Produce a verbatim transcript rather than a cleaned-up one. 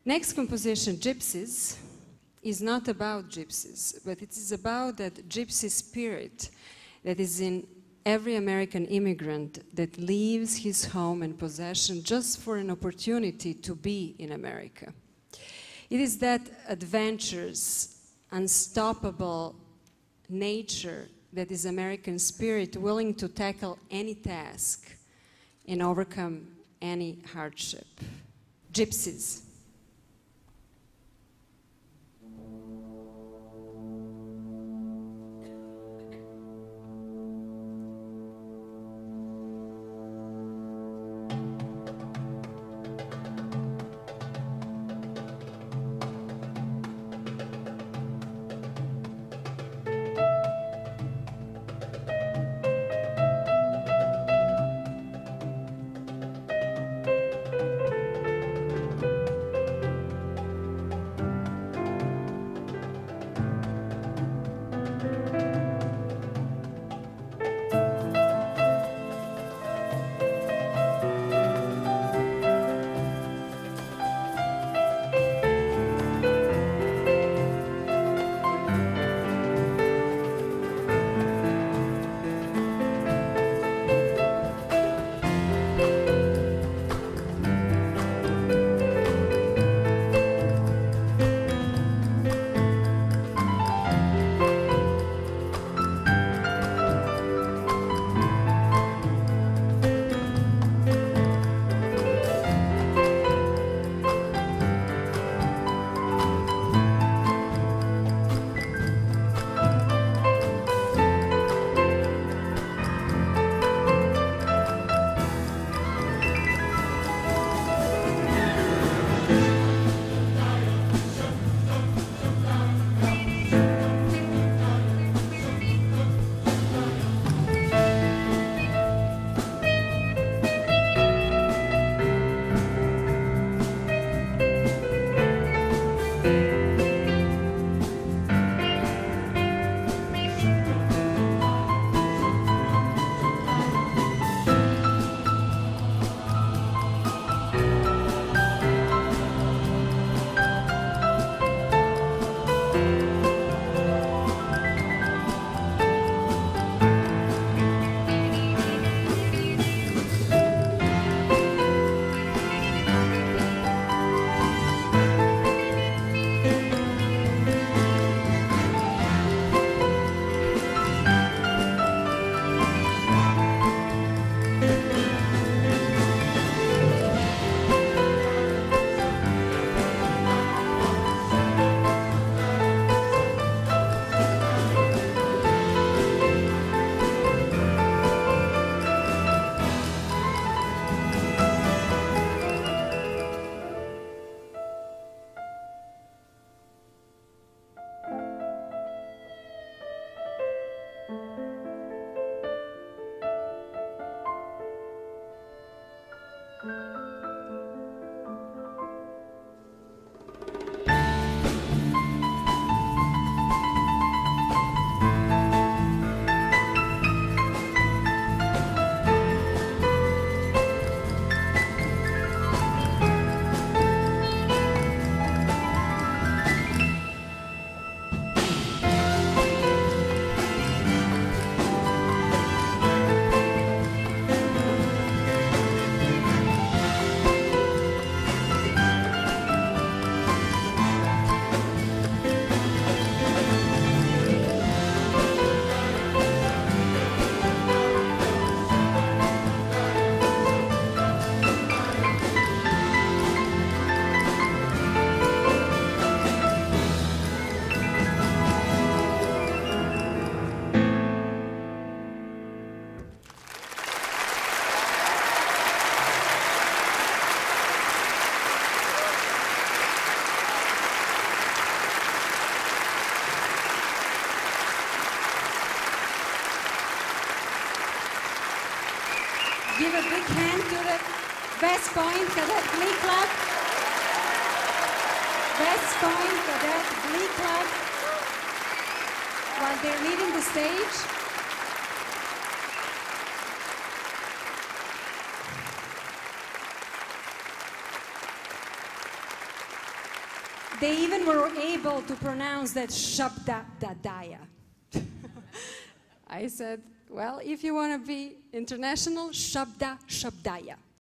Next composition, Gypsies, is not about gypsies, but it is about that gypsy spirit that is in every American immigrant that leaves his home and possession just for an opportunity to be in America. It is that adventurous, unstoppable nature that is American spirit, willing to tackle any task and overcome any hardship. Gypsies. Give a big hand to the West Point Cadet Glee Club. West Point Cadet Glee Club. While they're leaving the stage. They even were able to pronounce that Shabda Dadaya. I said, well, if you want to be international, Shabda Shabdaya.